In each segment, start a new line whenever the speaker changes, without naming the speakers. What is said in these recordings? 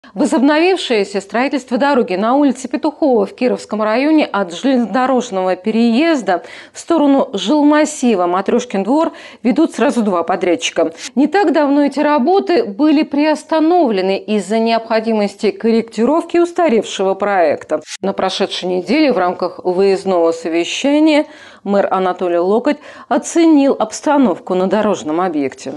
Возобновившееся строительство дороги на улице Петухова в Кировском районе от железнодорожного переезда в сторону жилмассива Матрешкин двор ведут сразу два подрядчика. Не так давно эти работы были приостановлены из-за необходимости корректировки устаревшего проекта. На прошедшей неделе в рамках выездного совещания мэр Анатолий Локоть оценил обстановку на дорожном объекте.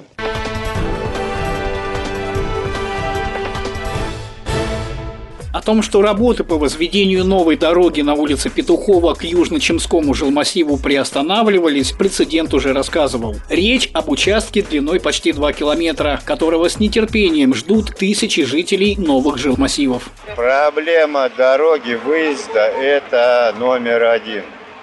О том, что работы по возведению новой дороги на улице Петухова к Южно-Чемскому жилмассиву приостанавливались, прецедент уже рассказывал. Речь об участке длиной почти 2 километра, которого с нетерпением ждут тысячи жителей новых жилмассивов.
Проблема дороги выезда – это номер один.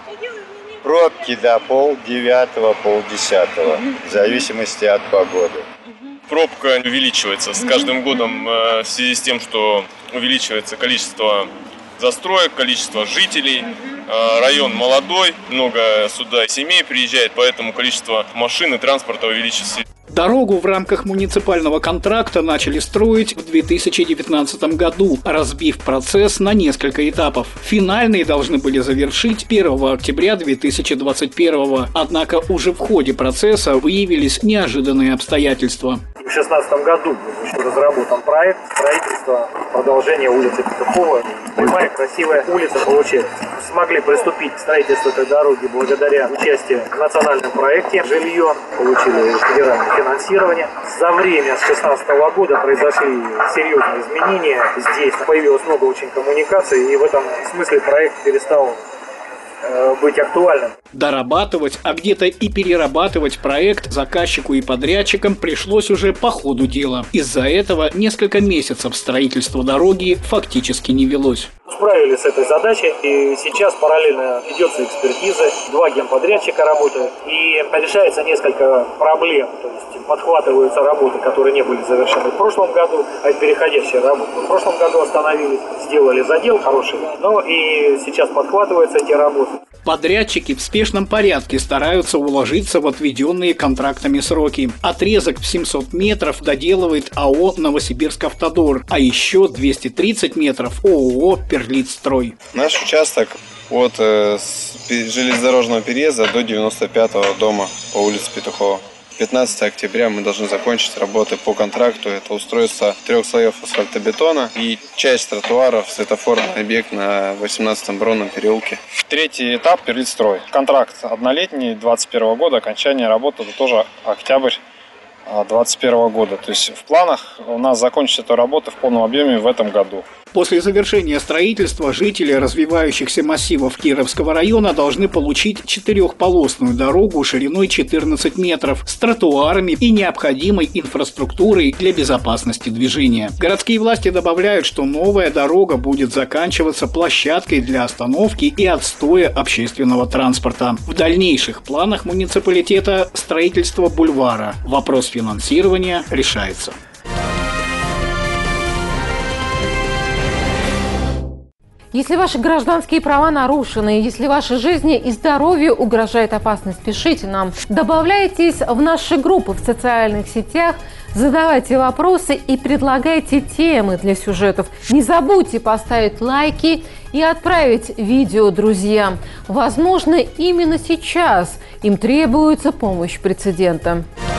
Пробки до 8:30, 9:30, в зависимости от погоды.
Пробка увеличивается с каждым годом в связи с тем, что увеличивается количество застроек, количество жителей. Район молодой, много сюда семей приезжает, поэтому количество машин и транспорта увеличится.
Дорогу в рамках муниципального контракта начали строить в 2019 году, разбив процесс на несколько этапов. Финальные должны были завершить 1 октября 2021, однако уже в ходе процесса выявились неожиданные обстоятельства.
В 2016 году был разработан проект строительства продолжения улицы Петухова. Прямая, красивая улица получилась. Смогли приступить к строительству этой дороги благодаря участию в национальном проекте «Жилье». Получили федеральное финансирование. За время с 2016 года произошли серьезные изменения. Здесь появилось много очень коммуникаций, и в этом смысле проект перестал быть актуальным.
Дорабатывать, а где-то и перерабатывать проект заказчику и подрядчикам пришлось уже по ходу дела. Из-за этого несколько месяцев строительства дороги фактически не велось.
Справились с этой задачей, и сейчас параллельно ведется экспертиза, 2 генподрядчика работают, и решается несколько проблем. То есть подхватываются работы, которые не были завершены в прошлом году, а переходящие работы в прошлом году остановились, сделали задел хороший, но и сейчас подхватываются эти работы.
Подрядчики в спешном порядке стараются уложиться в отведенные контрактами сроки. Отрезок в 700 метров доделывает АО «Новосибирскавтодор», а еще 230 метров ООО «Перлитстрой».
Наш участок от железнодорожного переезда до 95-го дома по улице Петухова. 15 октября мы должны закончить работы по контракту. Это устройство 3 слоев асфальтобетона и часть тротуаров, светофорный объект на 18-м Бронном переулке.
3-й этап Перлитстрой. Контракт однолетний 2021 года, окончание работы это тоже октябрь 2021 года. То есть в планах у нас закончить эту работу в полном объеме в этом году.
После завершения строительства жители развивающихся массивов Кировского района должны получить 4-полосную дорогу шириной 14 метров с тротуарами и необходимой инфраструктурой для безопасности движения. Городские власти добавляют, что новая дорога будет заканчиваться площадкой для остановки и отстоя общественного транспорта. В дальнейших планах муниципалитета строительство бульвара. Вопрос финансирования решается.
Если ваши гражданские права нарушены, если вашей жизни и здоровью угрожает опасность, пишите нам. Добавляйтесь в наши группы в социальных сетях, задавайте вопросы и предлагайте темы для сюжетов. Не забудьте поставить лайки и отправить видео друзьям. Возможно, именно сейчас им требуется помощь прецедента.